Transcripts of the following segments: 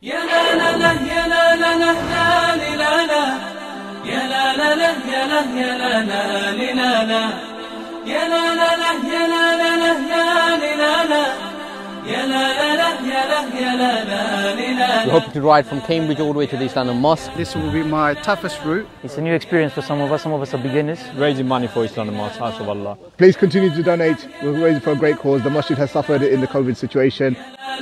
يا لا لا لا يا لا لا لا لا لا يا لا لا لا يا لا يا لا لا لا يا لا لا لا يا لا لا لا يا لا لا لا يا لا يا لا لا. We're hoping to ride from Cambridge all the way to the East London Mosque. This will be my toughest route. It's a new experience for some of us are beginners. Raising money for East London Mosque, House of Allah. Please continue to donate. We're raising for a great cause. The masjid has suffered in the COVID situation.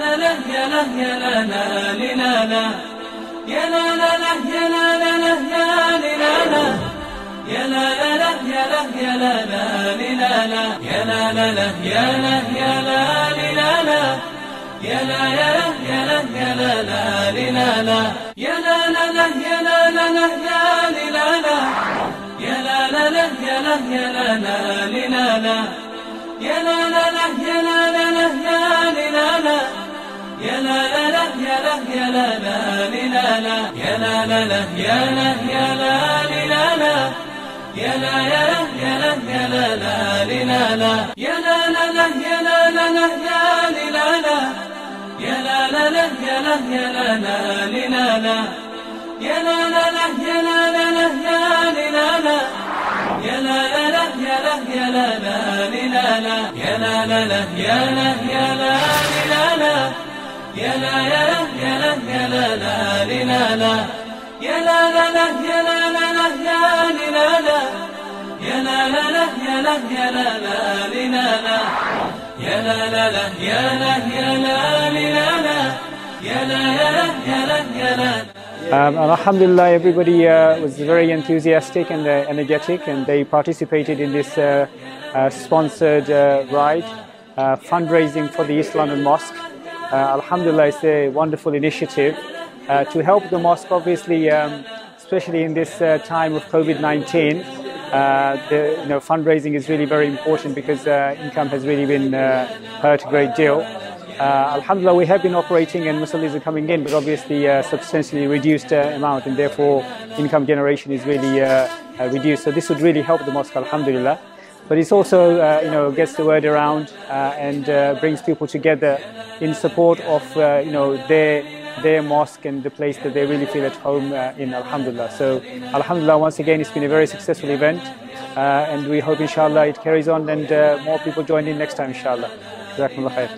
يا لا لا لا يا لا يا لا لا يا لا لا لا يا لا يا لا لا يا لا يا لا يا لا يا لا لا يا لا لا لا يا لا لا لا يا لا لا لا يا لا يا لا لا يا لا لا لا يا لا لا لا يا لا لا لا يا لا يا لا يا لا لا لا يا لا يا لا يا لا يا لا يا لا يا لا يا لا لا لا يا لا لا لا يا لا لا لا يا لا يا لا يا لا لا لا يا لا لا لا يا لا لا لا يا لا يا لا يا لا لا لا يا لا يا لا يا لا يا لا يا لا يا لا يا لا لا لا يا لا لا لا يا لا لا لا يا لا يا لا يا لا لا لا يا لا يا لا يا لا يا لا. Alhamdulillah, everybody was very enthusiastic and energetic, and they participated in this sponsored ride, fundraising for the East London Mosque. Alhamdulillah, it's a wonderful initiative to help the mosque, obviously, especially in this time of COVID-19. Fundraising is really very important because income has really been hurt a great deal. Alhamdulillah, we have been operating and musallis are coming in, but obviously substantially reduced amount, and therefore income generation is really reduced. So this would really help the mosque, alhamdulillah. But it's also, gets the word around and brings people together in support of, their mosque and the place that they really feel at home in, alhamdulillah. So alhamdulillah, once again, it's been a very successful event, and we hope inshallah it carries on and more people join in next time, inshallah. Jazakumullah khair.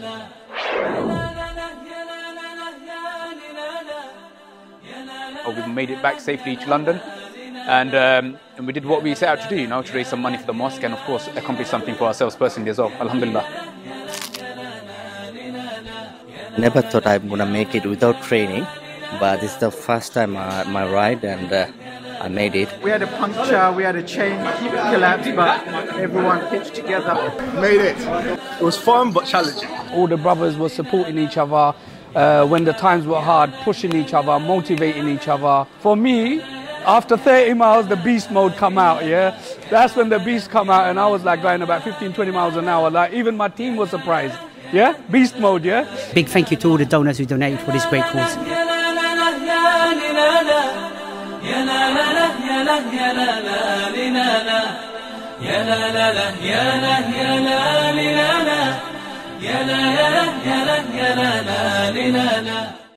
We made it back safely to London, and we did what we set out to do, to raise some money for the mosque and of course accomplish something for ourselves personally as well, alhamdulillah. Never thought I'm gonna make it without training, but this is the first time my ride, and I made it. We had a puncture, we had a chain collapse, but everyone pitched together. Made it. It was fun but challenging. All the brothers were supporting each other when the times were hard, pushing each other, motivating each other. For me, after 30 miles, the beast mode come out, yeah? That's when the beast come out, and I was like going about 15-20 miles an hour. Like, even my team was surprised. Yeah? Beast mode, yeah? Big thank you to all the donors who donated for this great cause.